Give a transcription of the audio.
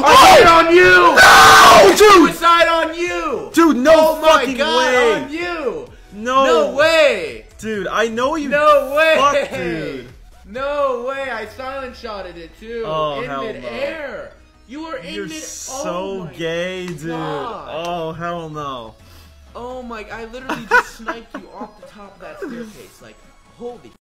I did on you! No, dude! Suicide on you! Dude, no fucking God, way! on you! No way! Dude, I know you. No way! Fuck, dude. No way! I silent shotted it too. Oh, in hell mid-air. You were in You're mid. so gay, dude. God. Oh, hell no. Oh my! I literally just sniped you off the top of that staircase. Like, holy.